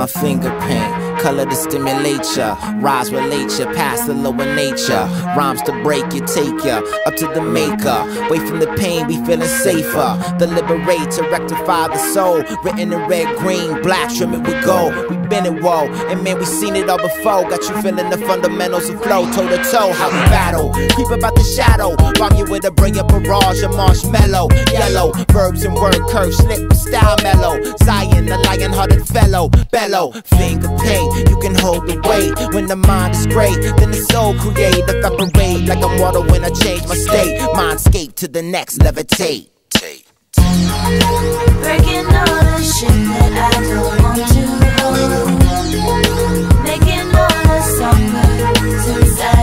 my finger paint, color to stimulate ya, rise relate ya, past the lower nature, rhymes to break you, take ya up to the maker, away from the pain, we feeling safer, the liberate to rectify the soul, written in red, green, black, trim it with gold, we been it, whoa, and man, we seen it all before, got you feeling the fundamentals of flow, toe to toe, how we battle, creep about the shadow, rhyme you with a brilliant barrage of marshmallow, yellow, verbs and word curves, slip, style mellow, Zion, the lion-hearted fellow, bellow, finger paint, you can hold the weight, when the mind is great, then the soul create, evaporate, like I'm water when I change my state, mindscape to the next, levitate. Breaking all the shit that I don't want to hold, making all the songbirds inside.